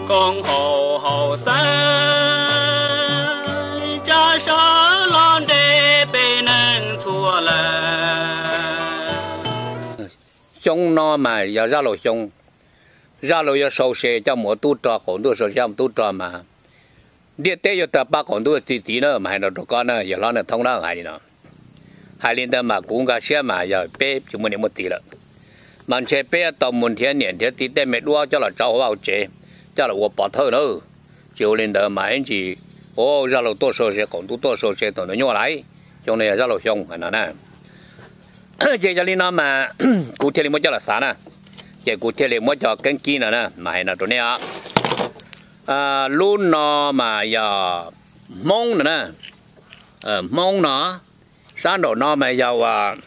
con hồ hồ sa cha sa lon đê bê nâng chua là xong nó mà giờ ra lò xong ra lò giờ sầu xe cho mỗi tu trò còn tu sầu xem tu trò mà điện tế giờ tập ba còn tu tí nữa mà hay là đồ con nữa giờ nó là thông đó hay gì nó hai liên tâm mà cũng cả xe mà giờ bé chúng mình một tí了mà xe bé tàu một thiên niệm thế tí tế mẹ đua cho là cháu vào chế cho là我bỏ thơ nữa chiều lên đó mà anh chị ô ra lò tu sầu xe còn tu sầu xe tụi nó nhỏ lại trong này ra lò xong phải nói nè chị cho nên nó mà cụ thể là mới cho là sao nè chị cụ thể là mới cho cân kia nè mà hay là tụi này luôn nó mà giờ mông nè mông nó sáng đầu nó mà giờ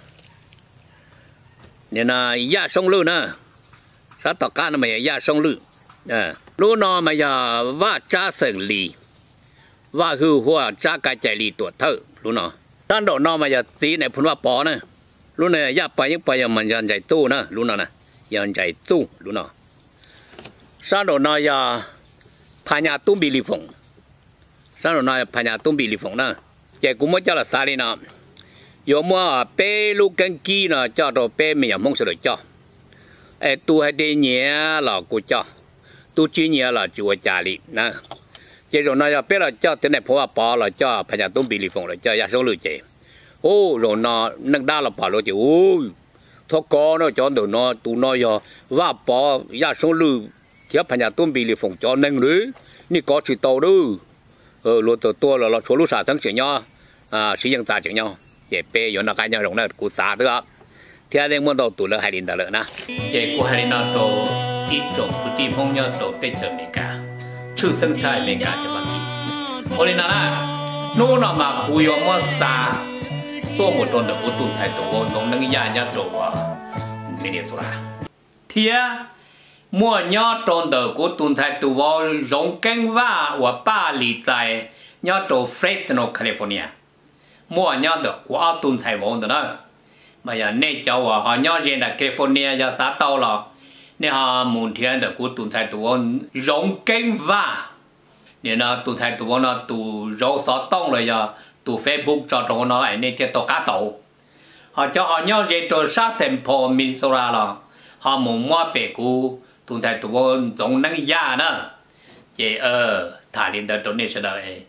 nên là ya sông lư nè sáng tàu cá nó mà ya sông lư luôn nó mà giờ vắt cha xử lý vắt hư hoa cha cái chạy lý tuột thở luôn nó sáng đầu nó mà giờ tí này phun vắt bỏ nè lúc này ya phải những phải mình dàn chạy tu nè lúc nào nè dàn chạy tu lúc nào sáng đầu nó ya phải nhà tung bị lì phồng sáng đầu nó phải nhà tung bị lì phồng nè chạy cũng mới cho là sao đi nè有么白路跟鸡呢叫做白面蒙出来叫都还得年了古叫都几年了就我家里那这种呢要白了叫等来破包了叫拍下东比里风了叫亚收路节哦rồi nó nâng đa là bảo rồi thì ôi thọ có nó cho đồ nó tụ nó giờ và bỏ亚收路theo拍下东比里风cho nâng nữa ni có chỉ tàu đó rồi to là số lúc xả thắng chuyện nhau sử dụng ta chuyện nhau chế bé yon nó cái nhau rộng là cú xả đó thì anh muốn đầu tụ là hai linh đó nữa nè chế cú hai linh nó đồ ít trồng cú tìm hông nhau đồ tết chờ mình cả chữ sinh trai mình cả cho bạn gì ôi linh nè nô nó mà cú yon mua xả tôi một tuần được cú tuần thay đồ đồng nâng nhà nhau đồ mình đi xuống thì mua nhau tuần được cú tuần thay đồ rong canh va và ba lì trái nhau đồ Fresno California mua nhau được của tuần thay vốn đó mà giờ nên cho họ nhau riêng là California giờ xã tàu là nên họ muốn thiên được của tuần thay vốn rong canh va nên là tuần thay vốn là tu rau xã tông rồi giờ tu Facebook cho tụi nó ấy nên cái tàu cá tàu họ cho họ nhau riêng từ sát Sample Minnesota là họ muốn mua bể của tuần thay vốn giống năng giá nữa chỉ thả lên tới donation sẽ đợi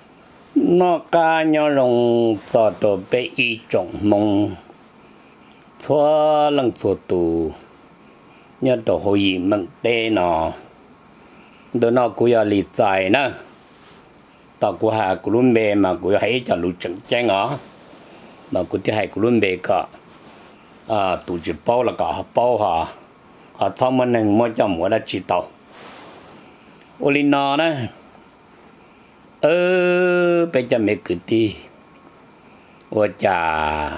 nó cá nhau rong cho đồ bé y trồng mông xóa lăng xóa tù nhớ đồ hồi măng tê nó đồ nó cũng là lì dài nè tao cũng hay cũng luôn bề mà cũng hay cho lũ trứng chén ó mà cũng thì hay cũng luôn bề cả tụ chỉ bao là cả bao họ thong mình nên mua cho mua đã chỉ tàu olina nè bây giờ mấy cái gì, tôi chả,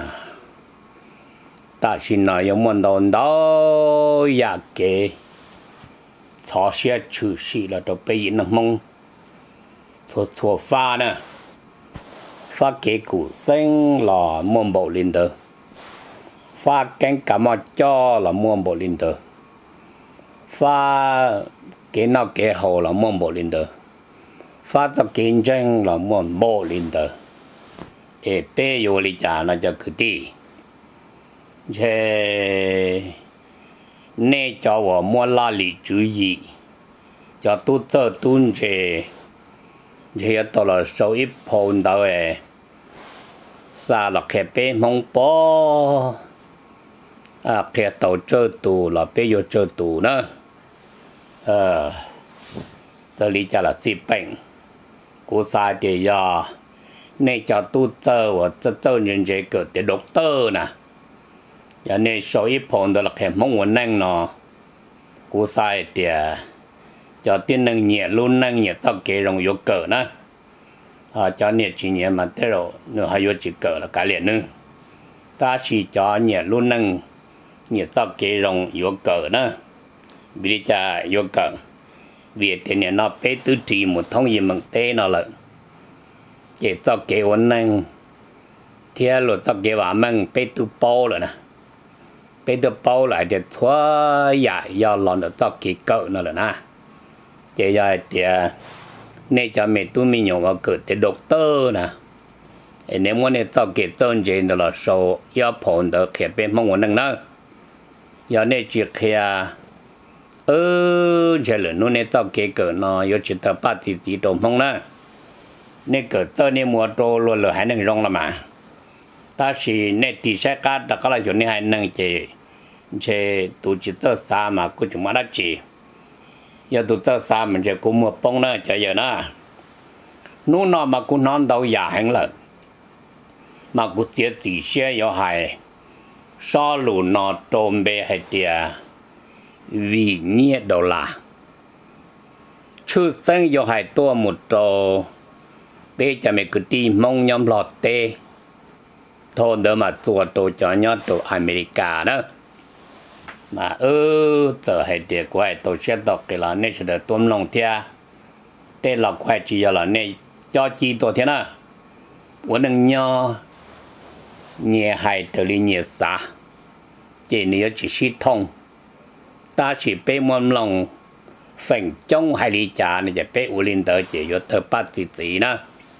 ta xin nói有冇弄到一個，炒些出息了都被人蒙，做法呢，法給股升了冇冇領導，法跟幹嘛做了冇冇領導，法給那給好了冇冇領導。phát ra kinh doanh là muốn bộ lên đó, bé yêu lý trả nó cho cứ đi, thế nên cho我们拉里注意，叫都做东西，这到了收一碰到诶，杀了开bé mong bó，开到这度了，bé有这度呢，这里叫了疾病。cú sai thì giờ nên cho tu chơi và chơi những cái cái để doctor nè, giờ nên số ít phong đó là cái mong muốn năng nó, cú sai thì cho tiên năng nhẹ luôn năng nhẹ cho cái rong yếu cỡ nè, cho nhẹ chỉ nhẹ mà thế rồi nữa hay yếu chỉ cỡ là cái liền nữa, ta chỉ cho nhẹ luôn năng nhẹ cho cái rong yếu cỡ nè, vì cha yếu cỡ vì thế nên nó bé tư trì một thông gì bằng tê nó là chỉ cho kế vấn năng thì là cho kế vào mang bé tư bao rồi nè bé tư bao lại thì xóa giải do lòn được cho kế cỡ nó là nè chế giờ thì nên cho mẹ tôi mình dùng vào cửa để doctor nè nếu muốn nên tao kể tên gì đó là số yếu phồn đó khi bên mong muốn nữa giờ nên chỉ khi giờ là nó nên tao kể cửa nó yếu chỉ tao bắt thì đồ mong nữa nên cửa tao nên mua đồ luôn là hai năng rong là mà ta chỉ nên thì sẽ cả đó là chỗ này hai năng chế tụ chỉ tao xa mà cũng chúng mà đã chỉ giờ tụ tao xa mình sẽ cũng mua bông nữa chờ giờ nữa nó mà cũng non đâu giả hành lợi mà cũng tiếc chỉ xe yếu hại sau lũ nó trộm bê hay tiệt vì nhiệt độ là chú sinh yếu hại tua một trò bây giờ mình cứ đi mong nhóm lọt tê thôi đỡ mà chùa đồ cho nhau đồ America đó mà giờ hay tiệt quay tổ chức đọc cái là nên sẽ được tuân lòng thia tê lọc quay chỉ là nên cho chi tổ thế nào muốn đừng nhau nhẹ hay trở đi nhẹ xa chỉ nếu chỉ suy thông ta chỉ bé môn lòng phần trong hai lý trả này chỉ bé u linh đỡ chỉ có thơ bắt gì nữa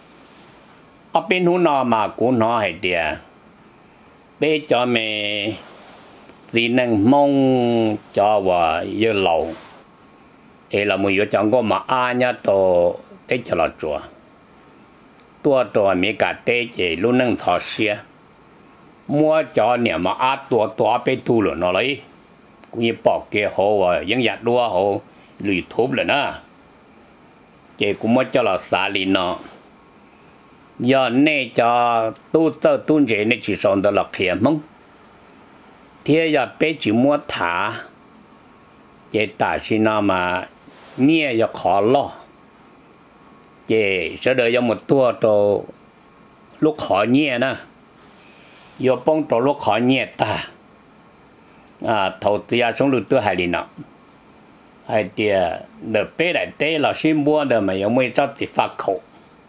ở bên hôm nọ mà cũng nói hay địa bé cho mẹ gì năng mong cho và yêu lâu ấy là một chọn có mà ai nhá tổ thế cho là chùa tua tổ mấy cả tê chỉ luôn năng thọ xia mua cho nè mà á tua bé tu rồi nó lấy cũng như bỏ kia hồ và những giặt đua hồ lùi thốp rồi nè chỉ cũng mới cho là xả lì nó giờ này cho tu chế này chỉ sống được là khiêm mong thế giờ bé chỉ mua thả chỉ ta xin nó mà nghe giờ khó lo chỉ sẽ đợi cho một tua đồ lúc khó nghe nè giờ bông đồ lúc khó nghe ta thầu tiền sống được tôi hay đi nào hay tiền được bé lại té là xin mua được mà giống như cho thì phát khẩu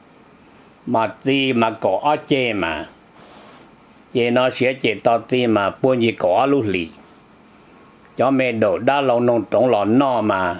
mà gì mà có ở chế mà chế nó sẽ chế to gì mà buôn gì có lúc lì cho mẹ đổ đá lâu nông trống lò no mà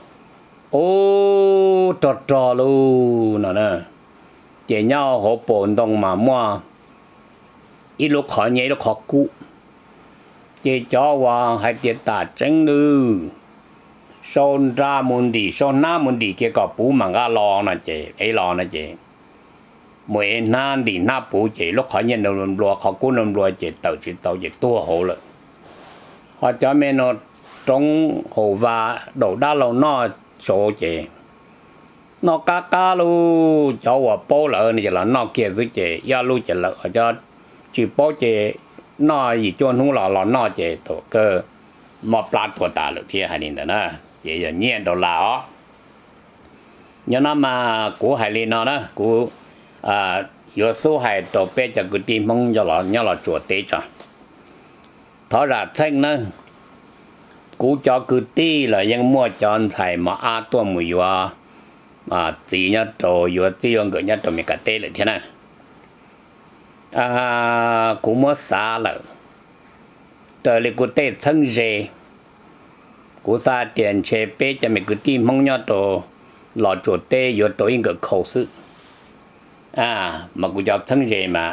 ô trò luôn nè nè chế nhau họ bồn đông mà mua ít lúc khó nhảy lúc khó cũ chế cho vào hai tiệt ta trứng nữa son ra muốn đi son na muốn đi kia có bù mà ngã lò nè chế ấy lò nè chế mỗi nan đi na bù chế lúc khó nhận được lúa khó cũ được lúa chế tàu chế tua hồ rồi họ cho mẹ nó trong hồ và đổ đá lâu nó số chế nó cá luôn cho vào bố lợn này là nó kia dưới chế ya lu chế lợn cho chỉ bố chế nó gì cho nó là nó chế tổ cơ mà plát của ta được thì hay nên đó chế giờ nhẹ đồ là ó nhớ nó mà của hay lên nó đó của有时候还到别这个地方要了做对着，他ra thanh呢，古叫个地了，因莫讲才嘛阿多没有啊，自己都有这样个人都没个对了天呐，古莫啥了，到了个对称热，古啥电车别这么个地方要都老做对有都应该考试。mà cũng cho thân gì mà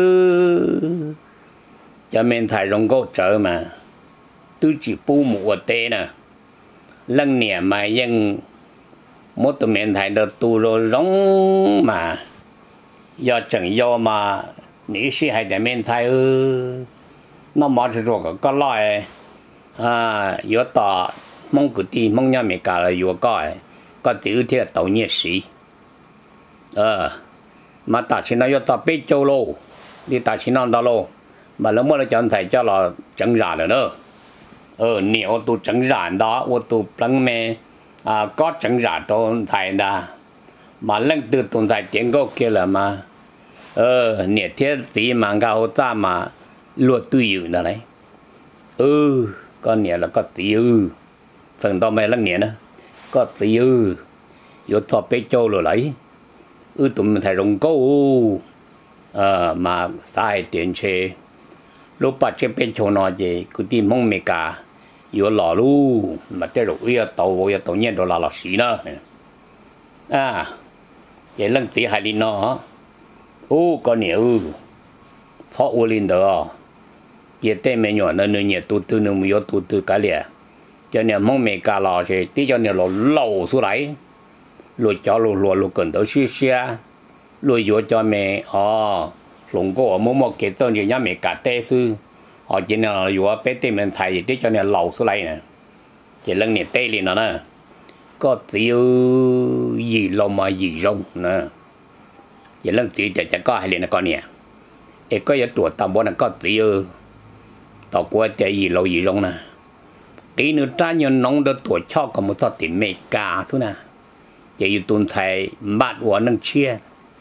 cho mình thay rong gỗ trở mà tôi chỉ bu một tê nè lần nè mà dân một tụi mình thay được tu rồi rong mà do chẳng do mà nghĩ sĩ hay để mình thay nó mất rồi có loại yếu tỏ mong cứ đi mong nhau mình cả là yếu có chữ thì tàu nhiệt sĩ mà ta chỉ nói ta biết châu lô đi ta chỉ nói đó lô mà lúc mà nó chọn thầy cho là chẳng ra được nữa nếu tôi chẳng ra đó tôi plăng mẹ có chẳng ra cho thầy đã mà lần từ tuần thầy tiếng gốc kia là mà nếu thiết gì mà gạo ta mà luật tôi yêu đó đấy con nếu là có tiêu phần to mày lần nếu nữa có tiêu yếu thọ biết châu rồi lấy tụi mình thấy rong câu mà sai tiền chế lúc bắt chế bên chỗ nó gì cứ đi mong mẹ cả 有老路嘛这路要到我要到年到老死呢啊这冷子还哩呢ô có nhiều thọ u linh đó giờ tên mình nhỏ nên nhiều tu tư nên nhiều tu tư cái liền cho nên mong mình cả lò thì tí cho nên lẩu xuống lại lùi cho lùi cần tới xí xí lùi vô cho mẹ lùng cô mua cái tên gì nhá mẹ cả tê sư họ chỉ là vô bé tên mình thầy tí cho nên lẩu xuống lại nè chỉ lần này tê liền nó nè có chịu gì lâu mà gì rong nè chỉ lần chỉ để có hai liền là con nè ấy có những tuổi tầm bốn là có chịu tao qua để gì lâu gì rong nè cái nữa ta nhiều nông được tuổi cho có một số tiền mẹ cả thôi nè chỉ yêu tuân thầy bắt của nâng chia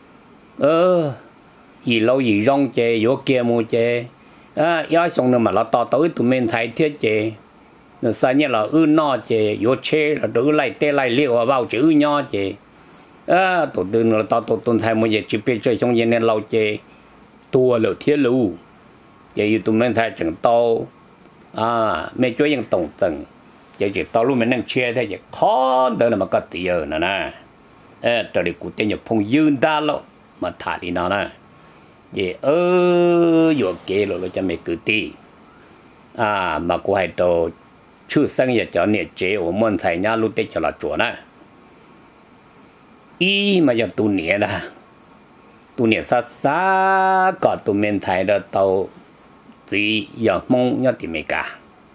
gì lâu gì rong chè vô kia mua chè giá xong nữa mà nó to tới tụi mình thấy thiết chè nó sao như là no chè vô chè là đủ lại tê lại liệu vào chữ nho chè tụi tôi nó to tụi tuân thầy mua chè chỉ biết chơi xong nên lâu chè tua lửa thiết lưu chè yêu tụi mình thấy chẳng to mấy chỗ những tổng tầng chỉ tao luôn mình đang chia thế chỉ khó đó là mà có tiền nè nè trở đi cụ tiền nhập phong dương ta lo mà thả đi nó nè vậy vừa kê rồi cho mày cứ ti mà cô hay đồ chưa sang giờ cho nhiệt chế ở môn thầy nhà lúc tết cho là chuột nè mà giờ tu nhiệt là tu nhiệt xa có tu men thầy đó tao chỉ giờ mong nhớ tìm mày cả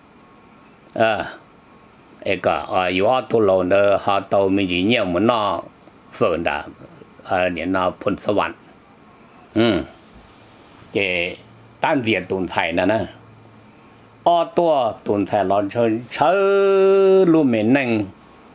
ấy cả有好多人的好多mình chỉ nhiều muốn nó phơi đã nên nó phun sâu vạn cái tan diệt tuần thải nè to tuần thải lo chơi luôn mình nâng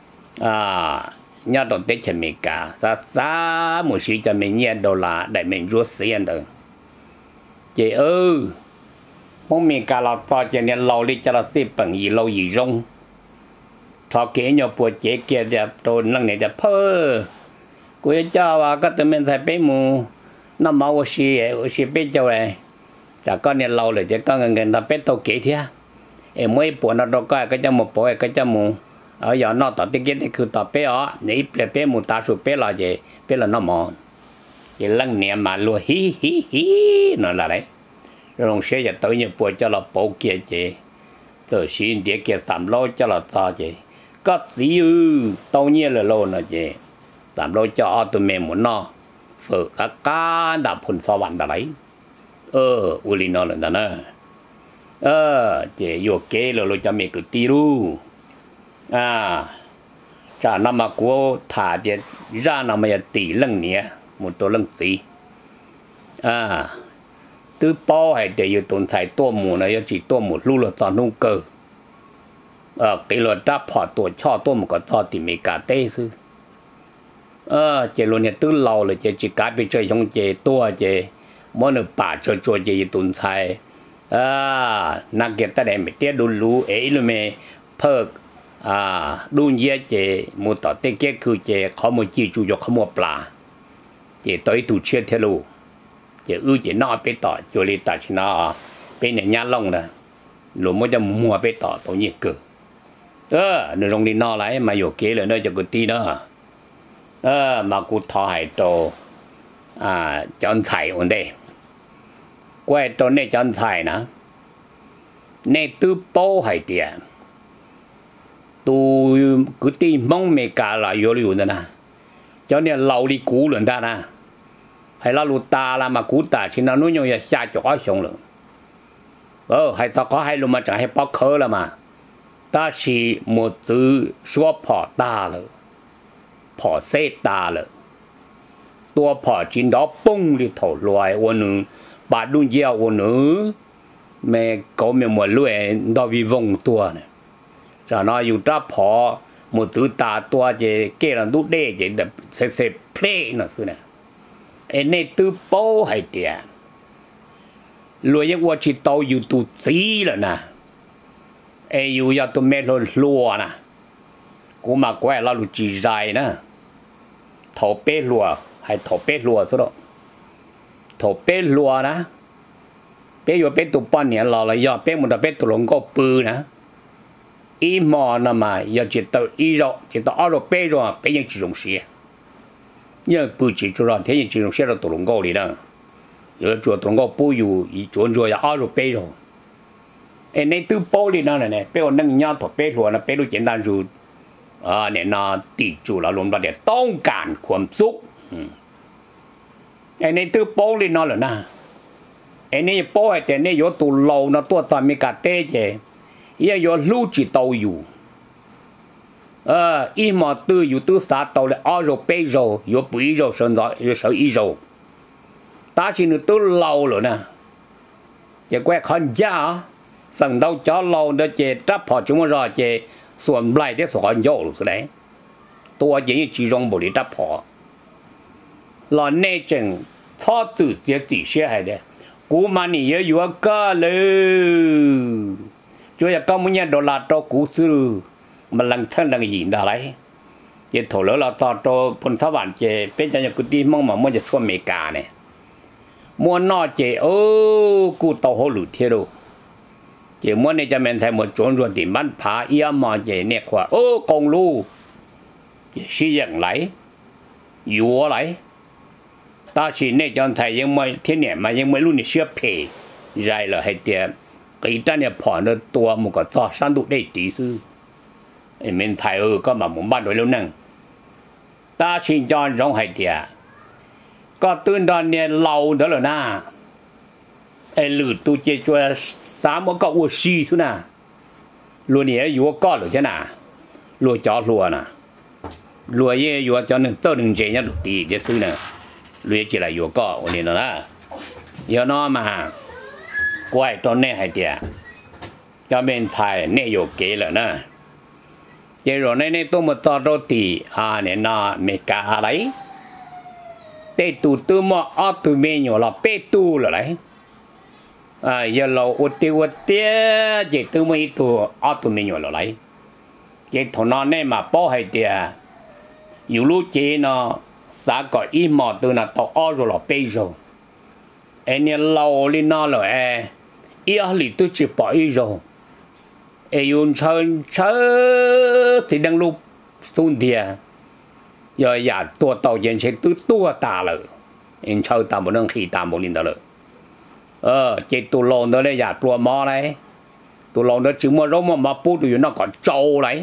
nhớ đầu tết cho mình cả xa một xíu cho mình nhớ đồ là để mình rút tiền được chị mong mình cả là to cho nên lâu đi cho nó xếp bằng gì lâu gì rong thọ kế nhau bùa chế kia đẹp đồ năng này đẹp phơ cô ấy cho và các tụi mình thấy bé mù nó máu xì bé cho này chả có nên lâu rồi chứ có người ta bé tàu kế thế em mới bùa nó đâu có cái cho một bùa cái cho mù ở giờ nó tao tiết thì cứ tao bé ó nếu bé mù ta số bé là gì bé là nó mòn chỉ lăng niệm mà luôn hí nó là đấy rồi sẽ giờ tới nhiều bùa cho là bổ kia chị rồi xin địa kia sắm lô cho là sao chị có gì tao nhiên là lô nó chị sắm lô cho tụi mình muốn nó phở cá đạp phun sao bạn đã lấy uli nó là đó chị vô kế là lô cho mình cứ ti lu chả năm mà cô thả chị ra năm mà tỷ lần nhé một tổ lần gì từ bao hay để yêu tồn tại tua mù này chỉ tua mù lưu là toàn nông cơ cái luật đã phá tua cho tua một cái cho thì mấy cả tê sư chỉ luôn hiện từ lâu là chỉ cái bị chơi trong chỉ tua chỉ mỗi người bà chơi chỉ tồn tại nãy cái ta đem tiết đu lú ấy luôn mẹ phật đun dễ chỉ một tờ tê kia cứ chỉ có một chi chủ yếu có một plà chỉ tới tụ chia theo lú chỉ chỉ nó bé tỏ cho li ta chỉ nó bên này nhát lông nè rồi mới cho mua bé tỏ tổ nhiệt cử rồi trong đi nó lại mà vô kế là nơi cho cái tí đó mà cụ thọ hải đồ chọn thải ổn đây quay đồ này chọn thải nè này tư bao hải tiền tôi cứ tìm mong mẹ cả là vô liu nè cho nên lâu đi cũ lần ta nè hay là lụt ta là mà cú ta chỉ nó nuôi nhau ya xa chỗ xong rồi hay ta có hay luôn mà chẳng hay bao khờ là mà ta chỉ một chữ số bỏ ta rồi bỏ xe ta rồi tua bỏ trên đó bung đi thổi loài ôn bà đun dao ôn mẹ có mẹ một lưỡi đó vì vòng tua này cho nó dùng ta bỏ một chữ ta tua chỉ kia là đút đê chỉ để sẽ play nó xưa này anh này từ bao hay tiền lúa những quả chỉ tàu yêu tu gì rồi nè ai yêu ya tu mẹ lúa nè cũng mà quay là lúa chỉ dài nè thổ bê lúa hay thổ bê lúa số đó thổ bê lúa nè bê yêu bê tu bao nhiêu là ya bê một bê tu lông có bự nè ý mò nó mà giờ chỉ tàu ý rồi chỉ tàu ở rồi bé những chỉ dùng xe nhưng bự chỉ cho ra thế những chỉ dùng xe là tàu lồng gạo đi đó giờ cho tàu lồng gạo bùอยู่อีจวนrồi ở rồi bé rồi anh này từ bao đi nó này bé còn nâng nhau thọ bé rồi nó bé đơn giản rồiเนี่ยน่ะตีจูแล้วรวมแล้วเนี่ยต้องการความสุขไอ้นี่ตื้อโป้เลยน่ะเหรอนะไอ้นี่โป้แต่เนี่ยอยู่ตัวเรานะตัวตอนมีกาเต้เจยังอยู่ลู่จีโตอยู่อีหมอตื้ออยู่ตื้อสาโตเลยอ้อโรเป้โรอยู่ปุ๋ยโรส่วนต่ออยู่เสาอีโรตาชินตื้อเราเหรอนะจะแกขันยาฝั่งเราจ้าเราเด้อเจจับพอจุ่มรอเจส่วนไรได้สอนโยหรือสิตัวยังจีรงบริดับพอหล่อนเนจังชอบตื่นเจ้าตีเสียให้เด้กูมันนี่เยอะอยู่ก็เลยช่วยก็มึงเนี่ย$ตัวกูซื้อมันลังเท่าลังยินได้ไรเจ้าถั่วแล้วเราต่อตัวพลสวรรค์เจเป็นจังกูดีมั่งมามั่งจะช่วยอเมริกาเนี่ยมัวนอเจโอ้กูโตหัวหลุดเที่ยวchỉ muốn này cho mình thấy một chỗ ruộng thì bắn phá ia mà chỉ nè khoa ô công lu chỉ sử dụng lại yếu lại ta chỉ này cho thấy những mấy thiên nhiên mà những mấy lúc này chưa phê dài là hay tiền cái ta này phỏng được tua một cái to sáng đủ đây tí sư mình thấy có mà muốn bắt đối lâu nè ta xin cho giống hay tiền có tương đòn này lâu đó là na ai lử tu chơi cho sáng mà có uống xì thôi nè luôn này yếu có rồi chứ nè luôn cho luôn nè luôn ye yếu cho nên tôi đừng chơi nhá được tí chứ xứ nè luôn chỉ là yếu có ổn định rồi đó yếu nó mà quay cho nên hay tiệt cho mình thay nên yếu kế rồi nè chơi rồi nên tôi một trò đôi tí nên nó mấy cả đấy để tụi tôi mà ở tụi mình nhiều là bé tu rồi đấy giờ lâu út tiêu chỉ từ mấy tuổi ở tụi mình rồi lại chỉ thằng nó này mà bao hay tiệt nhiều lúc chỉ nó xã có ít mà từ nó tao ở rồi là bây giờ anh em lâu lên nó rồi ít lì tôi chỉ bỏ ít rồi dùng chơi thì đang lúc xuống tiệt giờ giờ tua tàu dân sẽ tua ta rồi anh chơi ta một lần khi ta một lần đó rồi chỉ tụ lồng đó là giả tua mò đấy tụ lồng đó chỉ mà rong mà bút tụi nó còn trâu đấy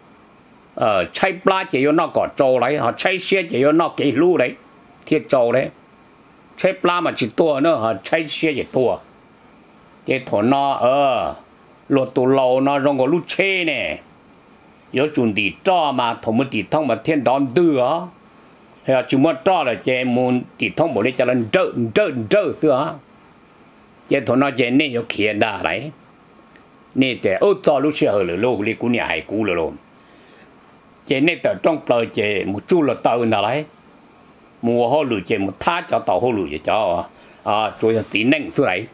chạy pla chỉ nó còn trâu đấy họ chạy xe chỉ nó cái lú đấy thiết trâu đấy chạy pla mà chỉ tua nữa họ chạy xe chỉ tua cái thằng nó lột tụ lồng nó rong có lú chê nè yếu chuẩn bị cho mà thằng một tỷ thông mà thiên đón tư á hay chỉ mà cho là chơi muốn tỷ thông bộ đi cho nên trơ xưa giờ thằng nó chơi này có khiên đà đấy nè để cho lúc xưa rồi lúc đi cũng nhà hay cũ rồi chơi này từ trong bờ chơi một chút là tàu nào đấy mùa hoa lử chơi một thá cho tàu hoa lử cho rồi là tí neng xuống đấy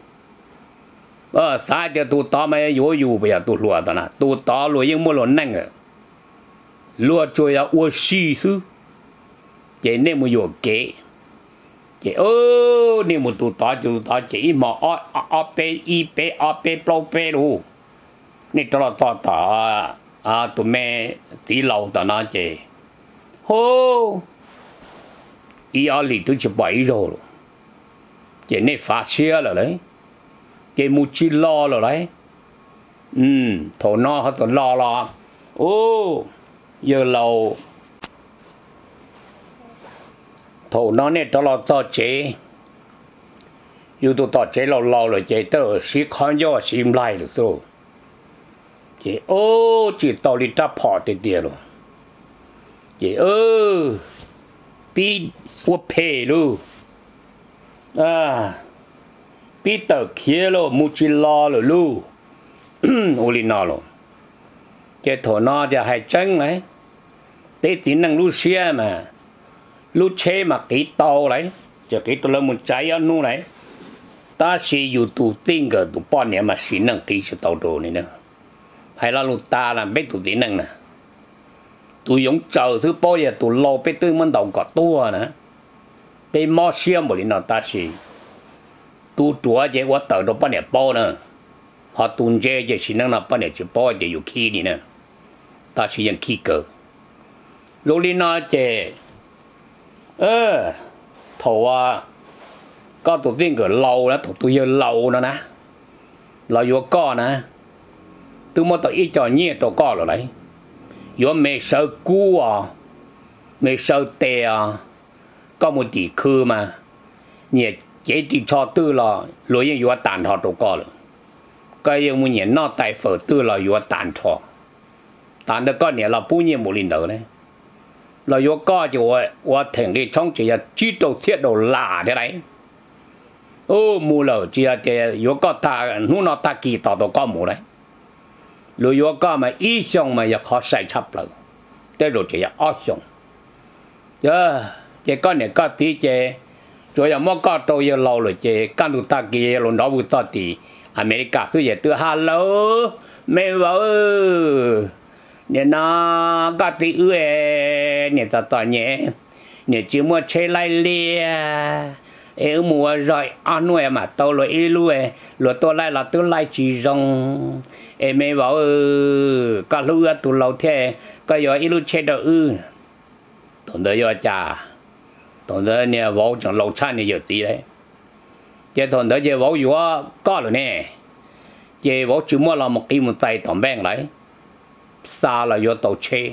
sai thì tụi tao mới yếu bây giờ tụi lùa tao nè tụi tao lùa nhưng mua lùa neng rồi lùa chơi là uo xì sư chơi này mới yếu kế chỉ nếu một tụi tao chỉ mà bao luôn nên cho tao tụi mẹ tí lâu tao nói chỉ hô lì tôi chỉ bảy rồi chỉ nên phát xe rồi đấy chỉ một chi lo rồi đấy thổ nó họ tụi lo giờ lâu thổ nó này cho nó cho chế yêu tụi tao chế lâu rồi chế tao xí con vô xí lại được rồi chế chỉ tao đi ta bỏ tiền rồi chế bị bùa phê luôn bị tao kia luôn mua chi lo rồi luôn ô li nó luôn chế thổ nóจะให้จังเลยđể tính năng lu xe mà lúc chế mà cái tàu đấy, chỉ cái tàu là một trái ăn nu đấy, ta sẽ yêu tụ tiền cái tụ bao nhiêu mà xin năng cái sự tàu đồ này nữa, hay là lúc ta làm biết tụ tiền năng nè, tụ dùng chờ thứ bao giờ tụ lâu biết tư mình đầu có tua nè, biết mua xe một lần nào ta sẽ, tụ chúa chỉ có tàu đồ bao nhiêu bao nữa, họ tụ chế chỉ xin năng là bao nhiêu chỉ bao giờ yêu khí đi nè. ta chỉ nhận khí cờ rồi đi nói chè thầu có tụi tiên cái lâu đó tụi giờ lâu nữa nè là vô co nè tôi mới tới ít cho nhẹ cho co rồi đấy vô mẹ sợ cú mẹ sợ tè có một tỷ khư mà nhẹ chế đi cho tư là lối như vô tàn họ cho co rồi cái yêu muốn nhẹ nó tại phở tư là vô tàn cho tàn được con nhẹ là bù nhẹ một lần nữa đấy là vô co cho tôi thành đi trong chỉ là chỉ đầu thiết đầu là thế đấy mù lờ chỉ là cái vô co ta nó ta kỳ tao đâu có mù đấy rồi vô co mà ý xong mà giờ khó sai chấp rồi thế rồi chỉ là ót xong cái con này có tí chế rồi giờ mất có tôi giờ lâu rồi chế căn tụ ta kia rồi nó vừa tao thì America số giờ tôi hello mẹ bảo nè nó có tí nè tao nhẹ nè chỉ mua chơi lại lia em mua rồi ăn nuôi mà tao rồi đi luôn rồi tôi lại là tôi lại chỉ rong em mẹ bảo có lúc tôi lâu thế có giờ đi luôn chơi đâu tụi đó giờ cha tụi đó nè bảo chẳng lâu chán nè giờ gì đấy cái tụi đó giờ bảo vừa có rồi nè giờ bảo chỉ mua là một cái một tay tầm bèn đấy xa là vừa tàu chơi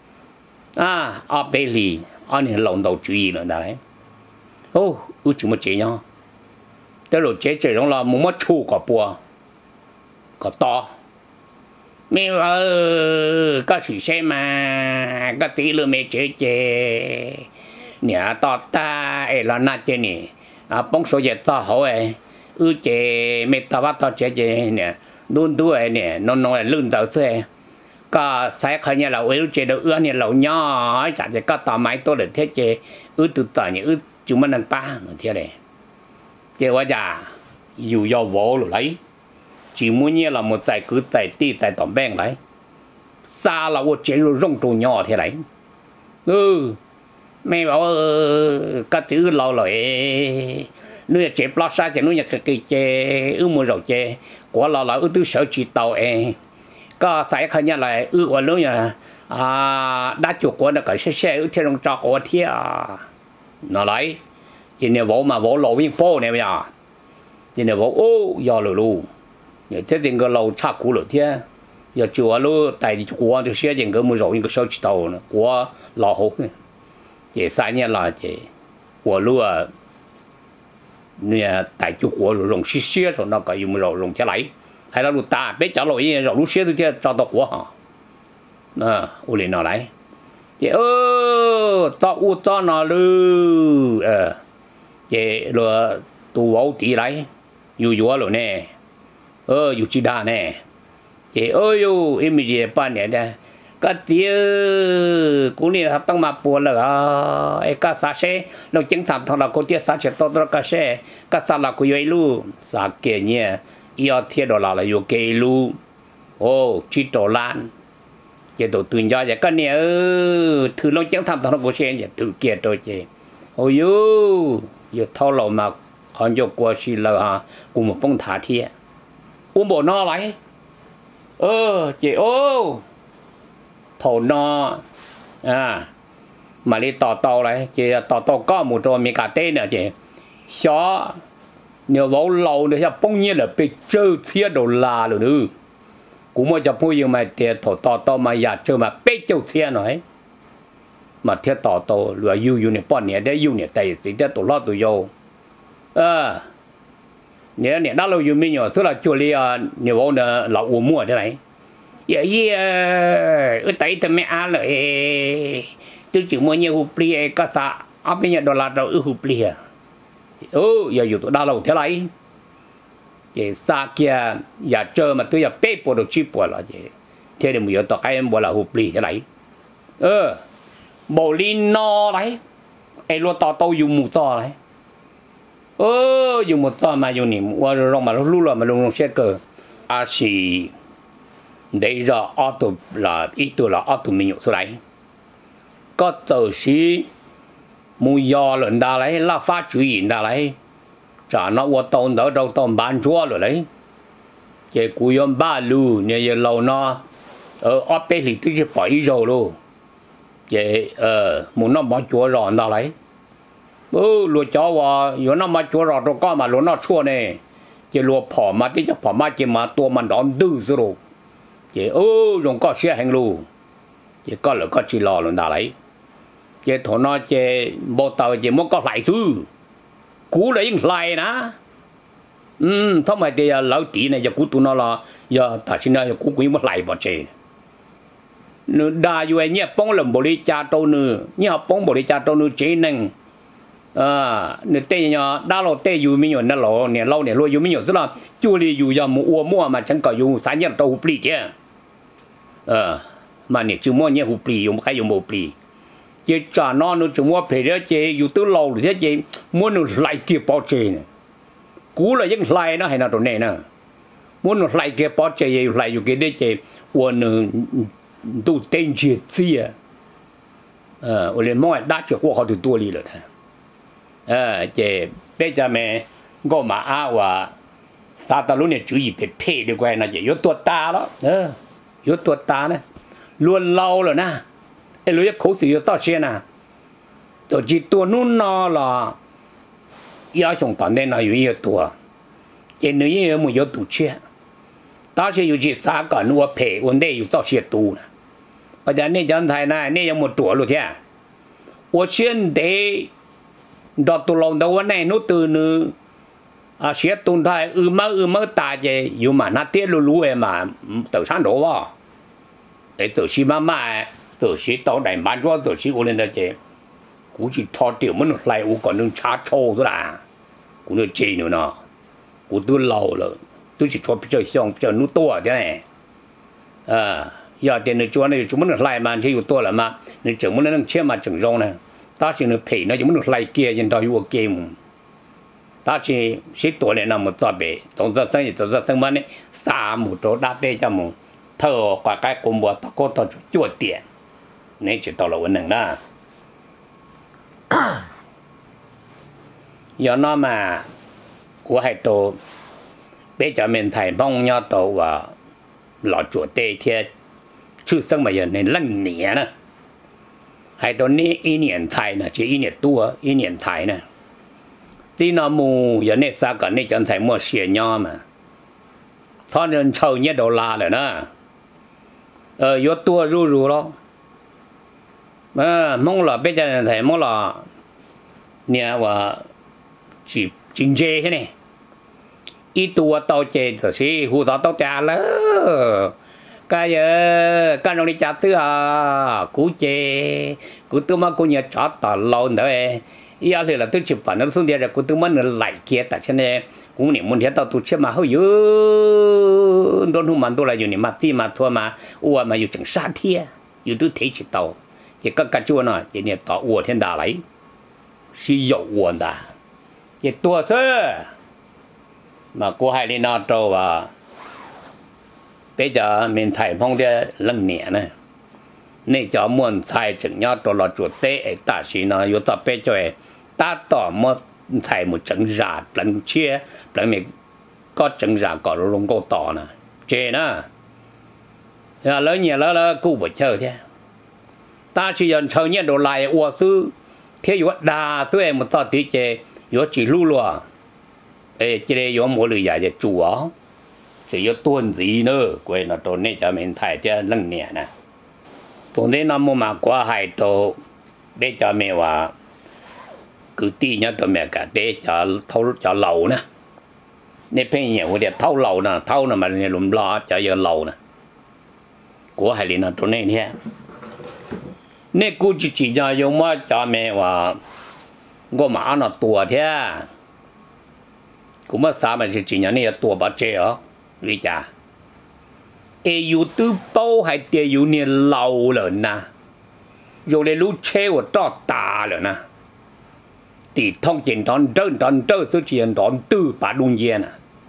ở bên lì anh này lòng đầu chú ý nữa đấy chỉ một chế nhau tới rồi chế trong là một chu có bùa có to mẹ có sự xem mà có tí luôn mẹ chế nè to ta là nát chế nè bông số giờ to hỏi chế mẹ ta bắt to chế nè luôn đuôi nè nó nói lưng đầu xe có sai khai nhà là chế được nè lẩu nhỏ chả chế có tao máy tôi được thế chế từ tờ nhỉ chúng mình ăn ba thế này chế quá già dù do vô rồi lấy chỉ muốn như là một tài cứ tài ti tài tỏm bèn đấy xa là một chế rồi rong trù nhỏ thế này mẹ bảo các thứ lâu rồi nuôi chế plastic xa chế nuôi nhà cái chế mua rau chế của là tư sở chỉ tàu có sai khai nhà là ở lúc nhà đã chụp của nó cái xe theo trong trò của thế nó lấy chỉ nếu bảo mà bảo lộ viên phố này bây giờ chỉ nếu bảo giờ rồi luôn giờ thế thì cái lầu chắc cũ rồi thế giờ chùa luôn tại của thì xe những cái mua rau những cái sâu chỉ tàu của lò hộp chỉ sai nhà là chỉ của luôn nè tại chùa của rồi rồng xe rồi nó cái mua rau rồng thế lấy hay là lụt ta biết trả lời rau lúc xe thì thế cho tao của họ lên nó lấy chị tao tao nó luôn chị rồi tụ ấu tí lấy yêu rồi nè yêu chỉ đa nè chị em gì ba nè đây cái tiếng cũng như là tăng mà buồn là cái sao xe nó chính xác thằng là có tiếng sao sẽ tốt cái xe cái sao là cái lu sao kia nhỉ yêu thiệt đó là yêu cái lu chỉ đồ lan chế độ tự do cái này thử nó chẳng tham thằng nó có xe vậy thử kia thôi chứ giờ thâu lậu mà còn vô qua xí là cùng một phong thả thiệt bộ nó lấy chị thầu nó mà đi tàu đấy chị tàu có một trò mình cả tên nữa chị xó nếu vào lầu thì bông nhiên là bị chơi thiệt đồ là rồi nữa cũng mới cho vui mà thì tàu mà giờ chơi mà bị chơi thiệt nói mà thiệt tàu rồi yêu này bọn này để yêu này tại gì để tàu lo tụi vô nếu này đã lâu yêu mình rồi, số là chùa li nếu vào là lão uống mua thế này ở tại thì mẹ ăn rồi tôi chỉ mua nhiều hộp ly cái啥bây giờ $1 đâu hộp ly giờอยู่ตัวđã lâu thế này cái xa kia giờ chơi mà tôi giờ bê bộ đồ chip bộ là gì thế thì mình tao cái em bộ là hộp ly thế này bộ ly no đấy lo tao dùng một to đấy dùng một to mà dùng niệm qua rồi mà lúc mà luôn xe cờ xì để ra auto là ít tuổi là auto mình dùng số đấy có tờ xí mua giò lần đà đấy là phát chủ ý đà đấy trả nó qua tàu đỡ đâu tàu bán chúa rồi đấy cái cú yếm ba lu nhà giờ lâu nó ở bên thì tôi chỉ bỏ ý rồi luôn vậy muốn nó bỏ chúa rồi nào lấy lúa chó và nếu nó mà chúa rồi có mà lúa nó chua này chỉ lúa bỏ mà tí cho bỏ mà chỉ mà tua mình đón tư rồi chỉ dùng có xe hành luôn chỉ có là có chỉ lo luôn nào lấy chỉ thằng nó chỉ bộ tàu chỉ muốn có lại thứ cú là những lại nè thông mà thì lão tỷ này giờ cú tụi nó là giờ ta xin nói cú quý một lại bỏ chơi nữa đaอยู่ไอ้เนี่ยป้องลมบริจาคตัวนึงเนี่ยป้องบริจาคตัวนึงเจนึงเนี่ยเตยเนี่ยด้าเราเตยอยู่ไม่อยู่นั่นหรอเนี่ยเราเนี่ยรวยอยู่ไม่อยู่ซะละจู่ลีอยู่ยามมัวมัวมาฉันก็อยู่สายเนี่ยตัวหุบปลีเจ้มาเนี่ยจู่มัวเนี่ยหุบปลีอยู่ใครอยู่มัวปลีเจ้าจ่านอนนู่นจู่มัวเพลียเจ้อยู่ตัวเราหรือเจ้มัวนู่นไหลเกี่ยวปอเจเนี่ยกูเลยยังไหลนะให้น่าตัวเนี่ยนะมัวนู่นไหลเกี่ยวปอเจอยู่ไหลอยู่เกี่ยวได้เจ้วันนึง都登记字我连猫打起过好多里了他这别家们我嘛话沙达路呢注意别配的怪那就有多大了有多大呢乱捞了呢ไอ้รู้口水有造些呢就是多弄那了要想当年那有一多这女人有没有赌气但是有些啥个我配我那有造些多呢เพราะฉะนั้นนี่จันไทยนะนี่ยังหมดตัวรู้แท้我现在ดอกตุลงดอกวันไหนนู้ตื่นเสียตุนไทยมาตาเจอยู่มาหน้าเตี้ยรู้ๆมาตัวฉันรู้ว่าไอ้ตัวชีมาตัวชีตัวไหนบ้านตัวชีอุเรนเจกูจะทอดเดี่ยวมันไหลกูก่อนนึงชาโชว์ตัวละกูเนี่ยเจนี่นะกูตัวเล่าเลยตัวจะชอบเจ้าช่องเจ้านู้ตัวเท่าไหร่要点你做那就么能来嘛，就有多了嘛，你怎么能钱嘛整容呢？但是你赔那就么能来给人到有给么？但是谁多了那么早呗，总之生意就是什么呢？三亩多大地叫么？头挂该公布到高头就做点，你就到了我能啦。要那么我还都别叫面台帮要到话老做地铁。ชื่อซึ่งมาอย่างในเรื่องเหนียนะให้ตอนนี้อีเหนียนไทยนะชื่ออีเหนียตัวอีเหนียนไทยนะที่นอมูอย่างนี้สักกันนี่จันไทยมั่วเสียย่อมาท่อนเงินเช่าเนี่ย$เลยนะยกตัวรู้ๆแล้วมองหล่อเป็นจันไทยมองหล่อเนี่ยว่าจีจริงเจใช่ไหมอีตัวโตเจแต่สิหูสาวโตจ่าแล้วcái cái nó đi chặt thứ cú chê cú tôi mà cú nhớ chặt tao lâu nữa ý là tôi chụp bản nó xuống đây rồi cú tôi mà nó lại kia tại cho nên cú niệm muốn thế tao tôi chép mà hơi dữ đón hôm mà tôi làอยู่niệm mà tí mà thua mà màอยู่chừng sát thiêอยู่tôi thấy chỉ tao chỉ có cái chỗ nào chỉ niệm tao thiên đà lấy sử dụng đà chỉ tua sơ mà cú hay đi nào trâu và bây giờ mình thải phong địa lần nhẹ này nên cho muốn thải chừng nhau cho là chuột tê ta chỉ nó yếu tập bây giờ ta tỏ một thải một chừng giả lần chia lần mình có chừng giả có rong câu tỏ nè chê nè lớn nhẹ là cú bớt chơi thế ta chỉ nhận chơi nhẹ đồ lại ua sư thế yếu đa sư em một tao tí chê yếu chỉ lưu lùa chê đây yếu mỗi lời giải chủ á chỉ có tuần gì nữa quên là tuần này cho mình thay cho lăng nhẹ nè tuần này nó mà qua hai tổ để cho mìnhว่าcứ tí nhá tụi mẹ cả để cho thâu cho lầu nè nên phải nhiều để thâu lầu nè thâu nè mà nên lùm lo cho giờ lầu nè của hai liền là tuần này thế nên cô chỉ cho dùng mà cho mẹว่าก็มาnóตัวthế cũng mà sao mà chỉ nhớ nàyตัวbao chế hả lý cha yêu tư bao hay tiền yêu nhiều lâu rồi nè rồi để lúc chơi của trò tà rồi nè thì thông tin đón số chuyện đón từ bà đông nhiên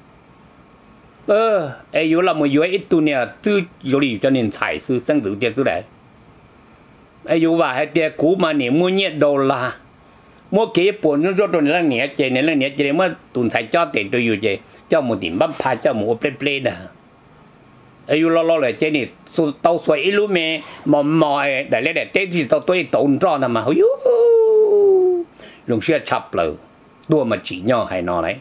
nè yêu là một ít tu nè tư rồi cho nên xài sư sinh tử tiền số đấy yêu và hay tiền cũ mà nè mua nhiệt $mua kế bổn nó rồi là nhẹ chơi mà tuần sai cho tiền tôi yêu chơi cho một điểm bắp pha cho một play nè yêu lo lại trên này tàu xoay ít lúc mẹ mò để lấy để tết thì tàu tôi tốn cho nè mà ôi dùng xe chập lờ đua mà chỉ nhau hay nó đấy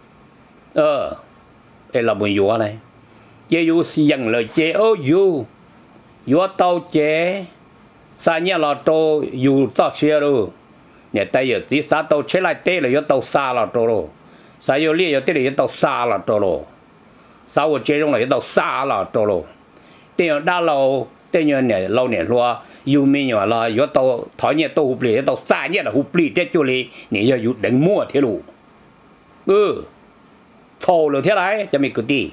đây là một yếu này chế yếu xiang lời chế yếu tàu chế sao nhá là tôi yếu tàu xe rồi nè tay giờ tí sao tàu chế lại tết là yếu tàu xa là tôi rồi sao yếu liệt yếu tết là yếu tàu xa là tôi rồi sao chế trong là yếu tàu xa là tôi rồi tiền đã lâu tên như này lâu này lo yêu mình nhỏ là yếu tàu thỏi nhẹ tàu hụp lì tàu xa nhẹ là hụp lì tết chỗ lì nè yếu đánh mua thế đủ thầu rồi thế đấy cho mình cứ đi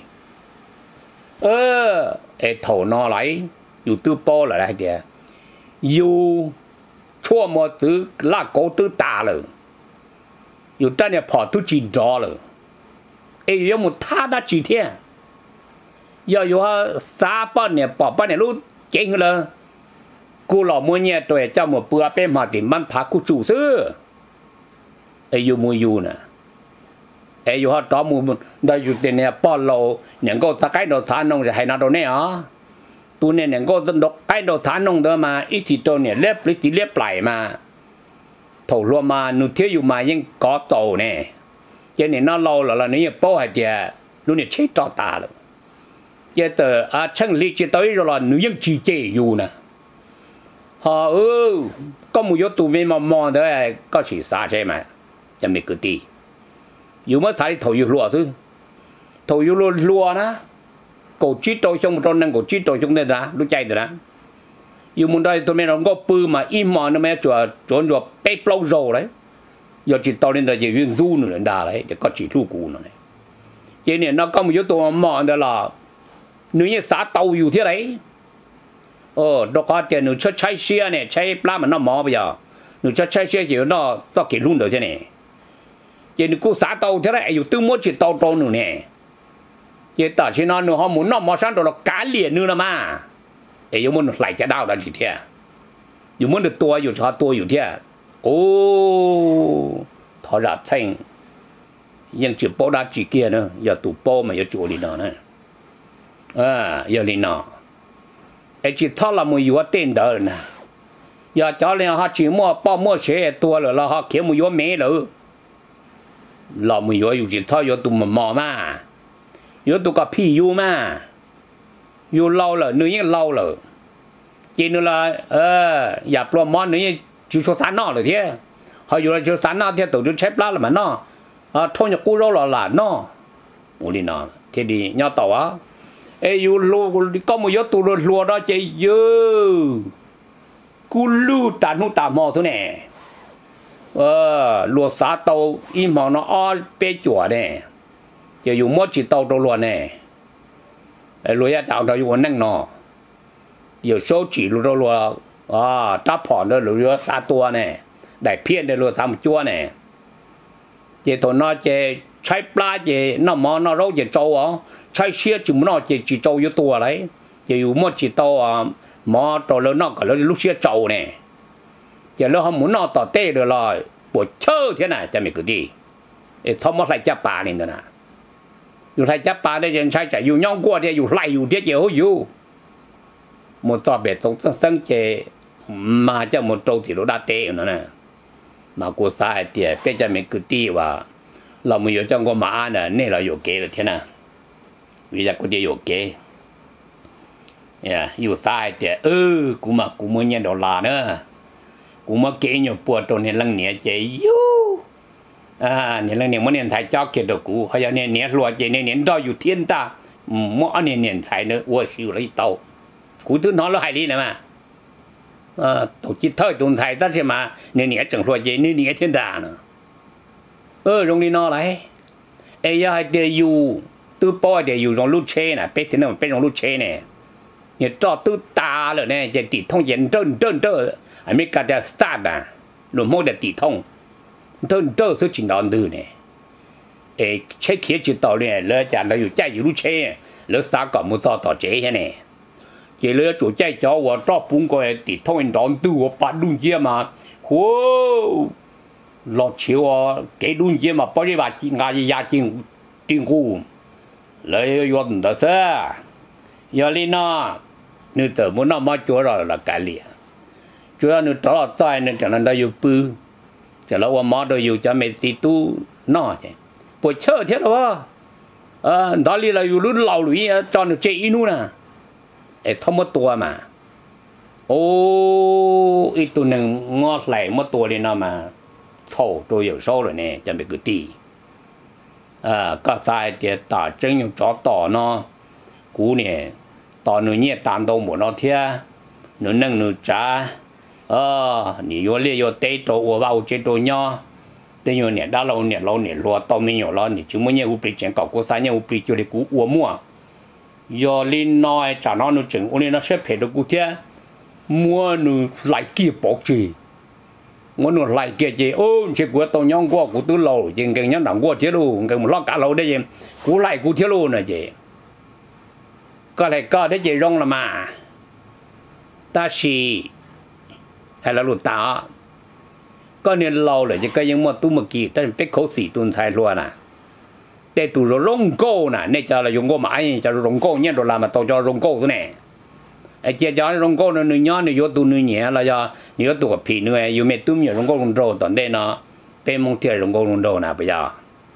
thầu nó lại yêu tư bao là đây kìa yêu chua một thứ là cố tư tà rồi yêu ta này bỏ tu chỉ rõ rồi yêu một tha đã chỉ thế yêu xa bao này bỏ bao này lúc chính là cô lò mua nhẹ tuổi cho một bữa bên mà tìm bán phá cô chủ sư yêu mua yêu nè yêu họ đó mua đây yêu tiền này bao lâu những cô ta cái đồ thán nông rồi hay nào đồ này à tu này những cô dân độc cái đồ thán nông đó mà ít thì tôi này lép lấy tí lép lại mà thầu luôn mà nụ thiếu yêu mà nhưng có tàu nè cho nên nó lâu là nếu bao hay thì lúc này chết cho ta rồi giờ từ chân lý chỉ tới rồi là nữ dân chỉ chế yêu nè họ có một yếu tố mình mà mòn đấy có chỉ xa thế mà cho mình cứ đi yêu mà sai thầu yêu lúa thôi thầu yêu lúa na cổ chít trôi trong một con năng cổ chít trôi trong đây ra lúc chạy rồi đó yêu muốn đây tôi mới nói có bự mà im mà nó mới chuẩn bếp lâu rồi đấy giờ chỉ tao lên là chỉ viên du nữa đã đấy chỉ có chỉ thu cù nữa này cho nên nó có một yếu tố mòn đó là nếu như xã tàu yêu thế đấy đó có tiền nếu cho chạy xe này chạy pla mà nó mò bây giờ nếu cho chạy xe thì nó to kỹ luôn được thế này chỉ nếu cô xã tàu thế này, dù tư muốn chỉ tàu trâu nữa nè, chỉ ta chỉ nói nữa họ muốn nó mà sang đó là cá liền nữa mà, dù muốn lại trả đau đó chỉ thế, dù muốn được tua dù cho tua dù thế, thọ ra thành, nhưng chỉ bao đá chỉ kia nữa, giờ tụ bao mà giờ chỗ đi nữa nè, giờ đi nữa, chỉ thọ là một yếu tên đó nè, giờ cho nên họ chỉ mua bao mua xe tua rồi là họ kiếm một yếu mẹ rồi là một yếu chỉ thao yếu tụi mà yếu tụi cả phi yếu mà yếu lâu rồi nếu như lâu rồi chỉ nữa là giờ pro món nếu như chú số sáng nọ rồi thế họ yếu là chú sáng nọ thế tụi chú chép lá là mà nó thôi nhặt cú rau là nó ủa đi nọ thế đi nhau tàu á yếu lô có một yếu tụi lùa đó chơi dơ cú lu tàn hút tàn mò thôi nè lúa xá tàu im mà nó bé chùa nè chỉ dùng mỗi chỉ tàu đâu luôn nè lúa ya tàu đó dùng năng nọ nhiều số chỉ lúa lúa đáp phòn đó lúa xá tua nè đại phiên đó lúa xá một chua nè chỉ tàu nó chỉ trái pla chỉ nó mà nó rau chỉ trâu á trái xía chỉ muốn nó chỉ trâu yếu tua đấy chỉ dùng mỗi chỉ tàu mà trâu lớn nó cả lúc xía trâu nè giờ nó không muốn nó tỏ tê được rồi bộ chơi thế này cho mình cứ đi không mất lại chấp bà nên nè dù lại chấp bà đây dân trai chạy dù nhau qua đây dù lại dù thế chịu dù một tòa bể sống sân chè mà cho một trâu thì nó đã tê nữa nè mà cô sai thì bây giờ mình cứ đi và là mình ở trong con mà nè nên là有kế được thế nào bây giờ có đi有kếอยู่sai thì cũng mà cũng muốn nhận đồ là nữa cũng mà kể nhiều bữa trong này lăng nhẹ chơi yêu này lăng nhẹ mỗi年才交给的股还有年落这年到有天大mỗi年才呢我修了一刀股都拿了海里了嘛tổ chức thời tồn tại ta sẽ mà年整落这年天大呢容易拿来giờ hay để yêu từ bao để yêu trong lúc chơi nè biết thế nào biết trong lúc chơi nè nhớ cho từ ta rồi nè chỉ tỷ thông diễn trơn mấy cái đã start à rồi mỗi để tỷ thông trơn sự chỉnh đòn từ nè chơi kia chỉ tàu nè lỡ chả làอยู่ใจอยู่lúc chơi lỡ sao có một sao tàu chơi thế nè chỉ lỡ chủ chơi cho我找半个tỷ thông đòn từ我把luôn kia mà lọt chiếu cái luôn kia mà bao nhiêu bà chỉ ngài gì tiền tiền cũ lấy yon đó sao giờ đi nó nữ tử muốn nó mất chúa rồi là cái liền chúa nữ đó là tai nên chẳng là yêu bự chẳng là qua mất rồi yêu cho mấy tí tu nó chứ buổi chơi thế đó đó là yêu lúc lâu rồi cho nó chạy nữa nè ấy không mất tua mà ô ít tu nâng ngót lại mất tua lên nó mà sầu tôi yêu sâu rồi nè chẳng bị cứ tì có sai thì ta chân dùng chó tỏ nó cú nè tỏ nó nhẹ tàn đâu một nó thia nó nâng nó trả nị vô liệt vô tê trâu vô vào chế trâu nhỏ tê nhiều nè đã lâu nè lúa tao mình nhiều lo nè chúng mới nhớ upi chuyện cậu cô sai nhớ upi cho để cú uo mua giờ lên nói trả nó chừng ôn nó xếp hết được cú thia mua nó lại kia bỏ gì muốn nó lại kia gì chỉ của tao nhong qua của tôi lâu chỉ cần nhắn đằng qua thế luôn cần một lót cả lâu đấy gì cú lại cú thế luôn này gì có lại có đấy gì rong là mà ta xì hay là lụt tao có nên lâu rồi chỉ cái những mà tu mà kỳ ta biết khẩu sĩ tuân sai luôn à để tu rồi rong câu nè nên cho là dùng câu mãi cho rong câu nhé rồi làm mà tao cho rong câu thế này ai chia cho rong câu nó nhỏ nó vô tu nó nhẹ là do nếu tu cái phi nữa yêu mẹ tu nhiều rong câu rong rô toàn đây nó bên mong thiệt rong câu rong rô nè bây giờ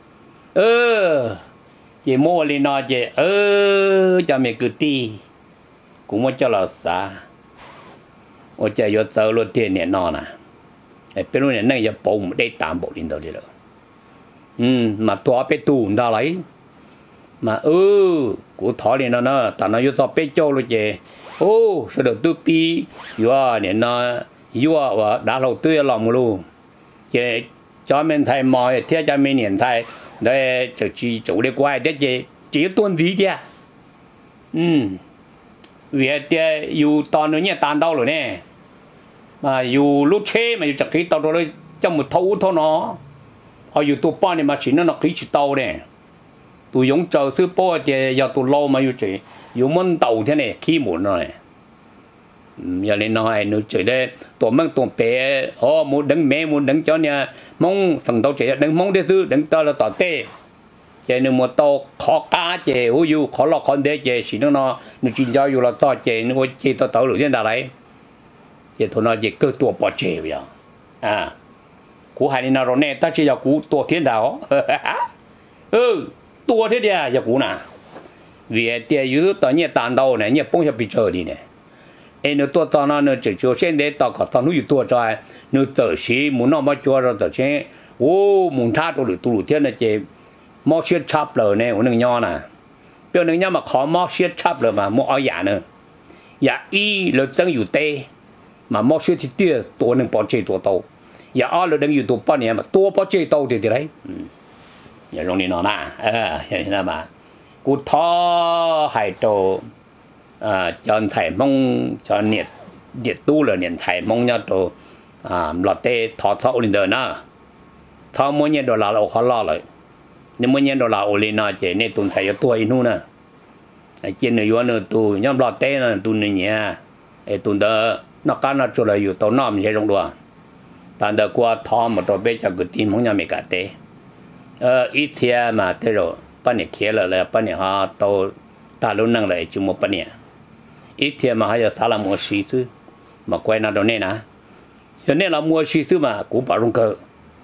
chỉ mua lên nó chỉ cho mẹ cứ ti cũng muốn cho là sao我这要走路点点闹呢，比如人那个保姆得担保领导的了，嘛多别多到来，嘛古讨论了呢，但那要做别交了些，说到都比有啊人呢，有啊我打老对了么咯，这专门台嘛，天专门年台，那就去做的怪的这段时间，vì thế yêu toàn nó nhẹ tàn đau rồi nè mà yêu lúc chế mà yêu chắc khí tàu rồi trong một thấu thôi nó họ yêu tụ bao này mà chỉ nó khí chỉ tàu nè tụ dùng chờ sư bố thì giờ tụ lâu mà yêu chỉ yêu món tàu thế này khí muốn rồi giờ lên nói nó chỉ đây tụ mang tụ bé muốn đứng mẹ muốn đứng cho nha mong thằng tàu chỉ đứng mong để sư đứng tao là tao tê chỉ nếu mà tao khó cá chỉ yêu khó lọt khó để chỉ chỉ nó chuyên gia yêu là tao chỉ nó chỉ tao tao được hiện tại đấy chỉ thôi nó chỉ cơ tua bỏ chỉ vậy cú hai nên nó nè ta chỉ là cú tua thiên đạo tua thế đi giờ cú nè vì tiền yêu tao nhẹ tàn đầu này nhẹ bông cho bị chơi đi nè em nó tua tao nó chỉ cho xem để tao có tao nuôi tua cho nó tự sĩ muốn nó mà cho rồi tự chế muốn tha tôi được tu thiên là chỉ mò xiết chắp rồi nè, ông nương nho nè, bây giờ nương mà khó mò xiết chắp rồi mà mò ở nhà nữa, nhà y là chânอยู่เตะmà mò xiết thì tiaตัวหนึ่ง bỏ chơiตัวโตnhà ở là đangอยู่ตัวป้อนเนี่ยmà ตัว bỏ chơi โต thì đấy, nhà rong đi nó nè, như thế mà, cú thọ hải đồ, cho thầy mong cho nhiệt tu là nhiệt thầy mong nhau đồ, lọt tê thọ thọ lên đời nè, thọ mỗi nhiệt đồ là khó lo rồi nếu mà nhân đồ là ổn định nó chỉ nên tuần thầy tuổiinu nè, trên này vô nữa tu nhóm lọt té nè tu này nhẹ, tuần đó nó cá nó cho làอยู่tàu nọ mình sẽ rong đùa,但係qua thọ một đồ bé cho cái tim không nhà mình cả té, ít thiên mà thế rồi,半年开了嘞，半年哈到大陆弄来就没半年，ít thiên mà hay là sao là mua xí chứ, mà quay nó đồ này nè, cho nên là mua xí chứ mà cũng bảo rong cơ.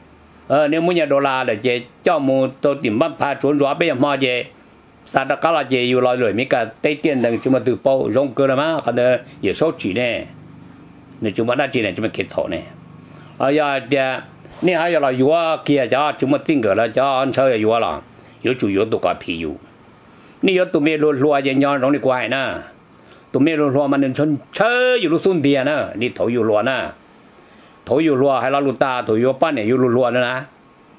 Nếu muốn nhà đô la là chế cho mua tôi tìm bắt phá trốn róa bây giờ mà chế sao đã có là chế yêu lòi lưỡi mấy cả tây tiền đằng chúng mà từ bao rong cơ là má còn là nhiều số chỉ nè nếu chúng mà đã chỉ này chúng mà kết thúc nè giờ thì nếu hay là yêu kia cho chúng mà tin cờ là cho anh chơi yêu là yêu chủ yếu tụ cả phi yêu nếu tụi mình luôn luôn vậy nhau rong đi quay nè tụi mình luôn luôn mà nên chơi yêu luôn xuân tiền nè đi thổi yêu luôn nè thổi yêu lúa hay là lúa ta thổi yêu bán này yêu lúa nữa nè,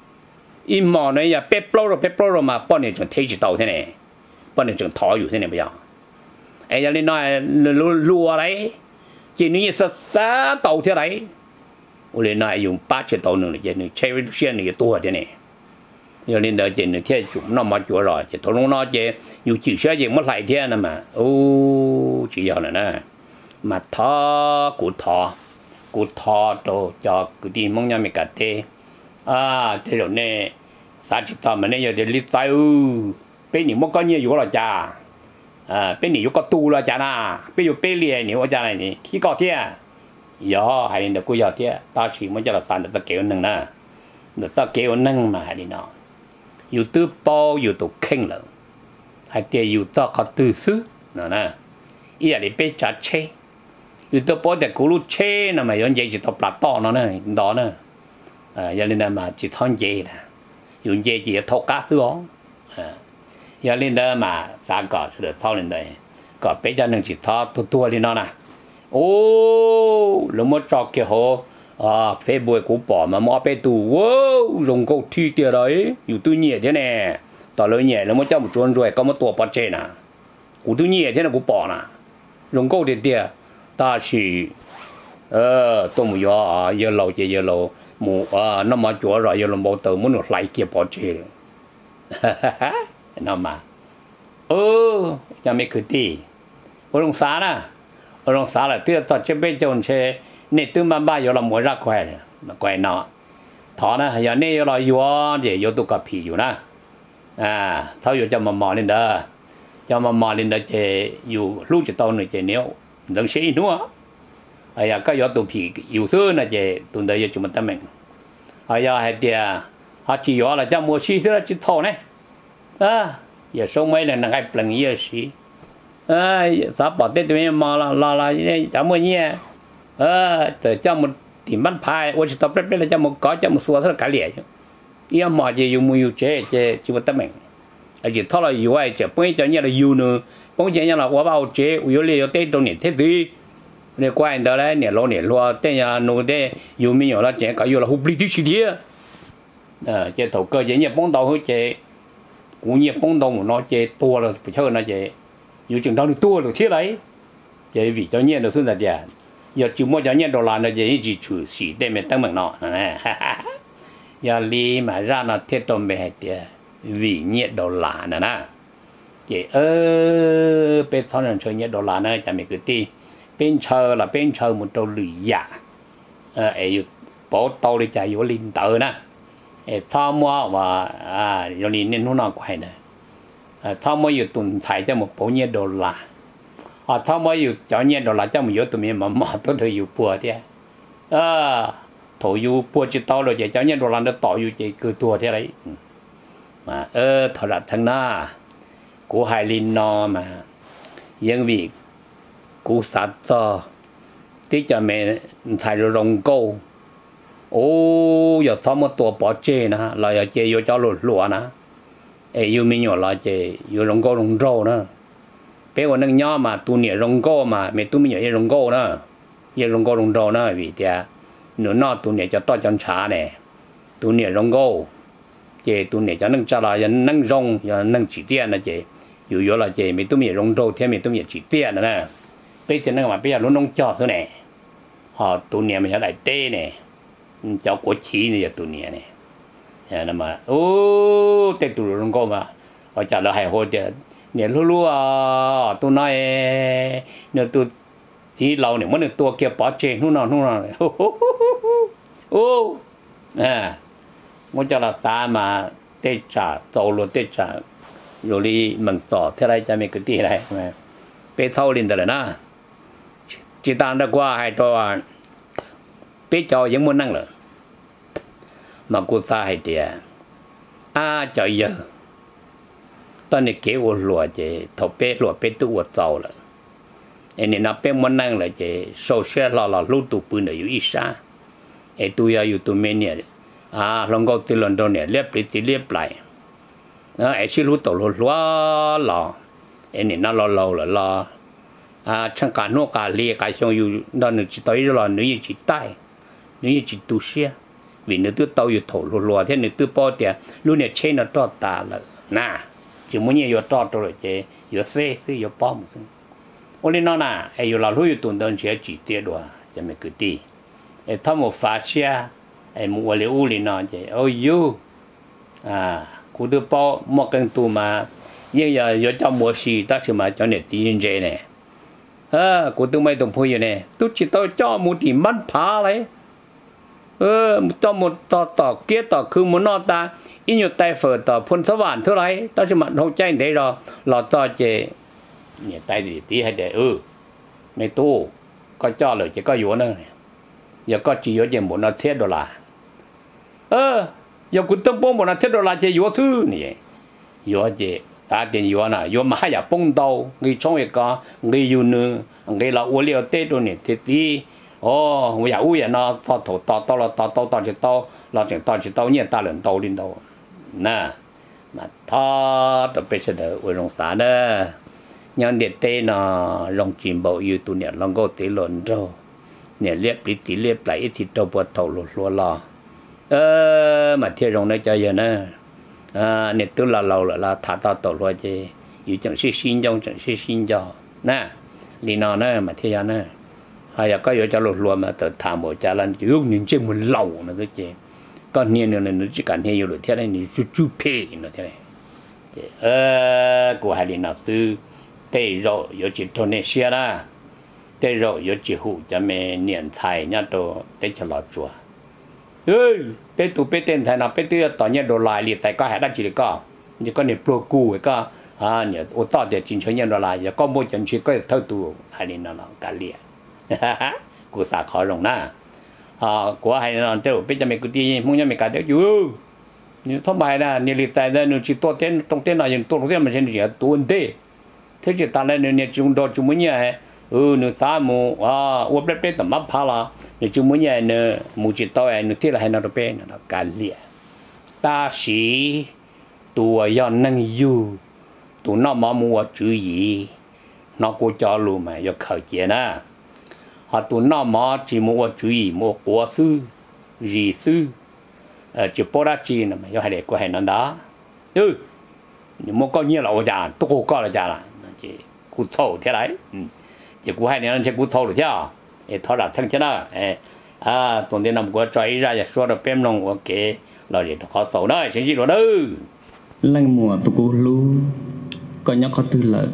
im mỏ này ya bếp lô mà bán này chẳng thấy chỉ tàu thế này, bán này chẳng thổi yêu thế này bây giờ, ai giờ lên nói lúa đấy, chỉ như sa tàu thế đấy,我lên nói dùng 8 chiếc tàu nữa là chỉ chơi với xe này tua thế này, giờ lên đó chỉ như thế chúng nó mà chúa rồi, chỉ thổi nó chỉ dùng chỉ xe chỉ mất lại thế này mà, chỉ giờ này nè, mà thọ củ thọ cú thọ đồ cho cái gì mong nhà mình cả thế thế rồi nè sao chỉ tao mà nè giờ để lít tay bên những món con nhiều là cha bên này có tu là chả na bênอยู่bên liền nhiều chả này nhỉ khi có thế giờ hay là cô giờ thế ta chỉ muốn cho là sản được kéo nâng nè được ta kéo nâng mà hay đi nóอยู่tư baoอยู่tụ khen rồi hay tiềnอยู่ta có tư xứ nè ý là để bên chả chếอยู่tư bao để cố lúc chế nè mà yon dễ chỉ tập là to nó nè đó nè giờ nên là mà chỉ thon dễ nè dùng dễ chỉ thâu cá xứ ó giờ lên đó mà sáng có sẽ được sau lên đây có bây giờ能chỉ thọ tua lên nó nè ô lúc mà cho kia hồ phê bùi cũ bỏ mà mua bé tù wow dùng câu thi tiền đấyอยู่tư nhẹ thế này tỏ lời nhẹ lúc mà cho một chuồn rồi có một tua bỏ trên nè cũ tư nhẹ thế này cũ bỏ nè dùng câu tiền tiền ta chỉ tôi muốn giờ lâu chỉ giờ lâu mù nó mà chúa rồi giờ lâu tờ muốn được lại kia bỏ trên nó mà cho mấy cái gì ở trong xã là tuyệt tọt chế bên trong chế nè tư mà ba giờ là mua ra quay nó thọ nè giờ nè là vừa để vừa tụ cà phê nè thao vừa cho mà lên đó chế vừa lúc chế tao nữa chế nếu đừng xí nữa giờ cái vừa tụ phê vừa xưa nè chế tụi đây giờ chúng mình tâm mình giờ hay tiệt họ chỉ vừa là cho mua xí thôi chứ thọ nè giờ sống mấy lần là cái lần gì xí sao bỏ tết tụi mà là chả mua nhẹ từ cho một tìm bắt phai ôi chỉ tập rất là cho một có cho một số thôi cả liền chứ ý mà gì dùng mua chế chỉ một tấm mình chỉ thôi là yêu ai chỉ bấy cho nhẹ là yêu nữa bấy cho nhẹ là quá bao chế yêu liền tết đâu nhỉ thế gì để qua anh đó đấy nhẹ lo tết nhà nô tết yêu mình nhiều là chế cả yêu là hụt đi chứ gì chế thầu cơ chế nhẹ bóng đầu hơi chế cũng nhẹ bóng đầu nó chế tua là phải chơi nó chế yêu chừng đó được tua được thế đấy chế vì cho nhẹ được xuân là tiền giờ chỉ mua cho nhẹ đồ là nó chế chỉ chủ sĩ để mình tăng bằng nó nè giờ li mà ra nó thiết trong bề tiền vì nhẹ đồ là nè chế bên sau này chơi nhẹ đồ là nó chả mấy cái gì bên chờ một trâu lười giả ấy bỏ tàu đi chạy vô linh tử nè thao mua và vô linh nên nó nào quay nè thao muaอยู่ตุนไทยจะmột bộ nhiệt độ là thao muaอยู่cho nhiệt độ là cho một yếu tụi mình mà tôi thấyอยู่bùa thế thổiอยู่bùa chỉ tao rồi cho nhiệt độ là nó tỏอยู่chỉ cứ tua thế đấy mà thọ là thằng na của hai linh nó mà因为cú sát cho tí cho mẹ thay rồi rong câu giờ thao một tua bỏ chê nè là giờ chê vô cho lụa nè yêu mình nhỏ là chỉ yêu rong câu rong râu nữa, bé còn nâng nhỏ mà tu nhẹ rong câu mà mẹ tu mình nhỏ yêu rong câu nữa, yêu rong câu rong râu nữa vì thế, nếu nó tu nhẹ cho to cho chả này, tu nhẹ rong câu, chỉ tu nhẹ cho nâng chả là nâng rong, nâng chỉ tiền là chỉ, yêu là chỉ mẹ tu mình rong râu thêm mẹ tu mình chỉ tiền nữa nè, bé chỉ nâng mà bé là nông cho thôi này, họ tu nhẹ mình lại tê này, cho của chỉ này tu nhẹ này. Nên mà tết tụi nó có mà họ trả lời hay hồi thì nếu lu tôi nói nếu tôi chỉ lâu nếu muốn được tua kia bỏ trên lúc nào muốn cho là xa mà tết trả tàu luôn tết trả rồi đi mừng tỏ thế này cho mình cái gì này mà bé thâu lên rồi nè chỉ tạm đã qua hay cho bé cho những muốn năng lượng mà cô ta hay thì cho giờ tao này kéo lúa chứ thầu bé lúa bé tu giàu rồi nên nó bé muốn năng là chứ sầu xe là lúc tu bự này ít xa tu ya tu mấy nè lòng câu từ lần đầu nè liếp lại chỉ lúc tàu lúa lò nên nó lâu là chẳng cả nó cả lia cả xong nó chỉ tới rồi nó chỉ tay nó chỉ tu xe vì nếu tôi tàuอยู่thổ lúa thế nếu tôi bỏ tiền lúc này trên nó to ta là nè chỉ muốn nhiều to rồi chứ nhiều xe nhiều bỏ một xíu ôn lên nó nè nhiều là lúc tuần tuần chỉ tiền đùa cho mình cứ đi thằng một phát xe một cái u lên nó chứ ôi yêu cụ tôi bỏ một cái tù mà nhưng giờ cho mua xì ta chỉ mà cho nè tiền dễ nè cụ tôi mấy đồng phơi nè tôi chỉ tôi cho một tiền mất phá đấy cho một tỏ kia tỏ cứ muốn nó ta ít nhiều tay phở tỏ phun sắp vạn thứ đấy ta chỉ mặt hậu tranh thế rồi là tỏ chế nhẹ tay thì tí hay để mấy tu có cho lời chỉ có yếu nữa giờ có chỉ yếu chỉ muốn nó thiết đồ là giờ cũng tâm bông muốn nó thiết đồ là chỉ yếu thứ này yếu chỉ sao tiền yếu nào yếu mà hay là bông đầu người trong cái có người yêu nữa người là uống liều tết rồi này thì tí bây giờ uống nó tao chỉ tao là chỉ tao nhẹ ta lần tao lên tao nè mà thọ đó bây giờ ở trong xã đó nhưng để tê nó rong chim bao yêu tụi nè long go tê lợn rồi nè liệp đi tí liệp lại thì đâu bớt thầu lúa lò mà theo rong nó cho giờ nè nè tôi là lâu là thả tao tàu lúa chứ yêu chẳng sẽ xin cho nè lý nó nè mà theo nè hay là có yêu cho lúa mà tự thả một cha lần yêu những chuyện một lâu nó thôi chứ còn nhiều nữa nó chỉ cần nhiều được thế này nó chú phê nó thế này của hai lý nào sư tây rồi có chỉ Indonesia đó tây rồi có chỉ hủ cho mẹ niệm thầy nhá đồ tây cho lọt chùa bé tụ bé tên thầy nào bé tụ tao nhớ đồ lại liền thầy có hai đứa chỉ có như có niệm pro cu có nhớ ô tao để chính chơi nhớ đồ lại giờ có một trận chỉ có thâu tụ hai lý nào cả liền của xã khó rộng na của hai lý nào tao bé cho mẹ cứ đi muốn cho mẹ cả đứa chú như thông bài là niệm lý thầy đó nó chỉ to tên trong tên nào nhưng to tên mà trên chỉ tuần tê thế chỉ ta lên nè chúng đó chúng muốn nhảy nửa sáng mù uống bếp tầm mắm phá la nè chúng muốn nhảy nè mù chỉ tao nè thế là hai nó được bê nó cạn liệt ta sĩ tụi yêu năng yêu tụi nó mà mua chữ gì nó cũng cho luôn mà yêu khởi chuyện nè họ tụi nó mà chỉ mua chữ gì mua quả sư gì sư chỉ bỏ ra chi nè mà yêu hai để của hai nó đó nhưng mà có nhiều là ở nhà tôi có là nhà là chỉ cú sầu thế đấy chỉ cú hai này chỉ cú sầu được chứ thọ là thằng chứ đó tuần tiên năm của trái ra giờ xóa được bém lòng ok là để khó sầu đấy chính gì đó đâu lần mùa tôi cú lu còn nhóc có tư lợi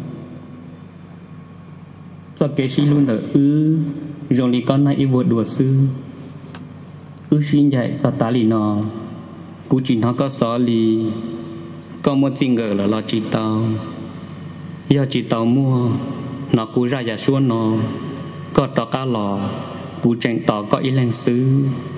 do kế sĩ luôn ở rồi đi con này vượt đùa sư xin dạy ta tá lì nọ cú chỉ nó có xó lì có một tình ngờ là lo chỉ tao giờ chỉ tao mua nó cú ra giả xuống nó có tao cá lò cú tranh tao có ý lãng xứ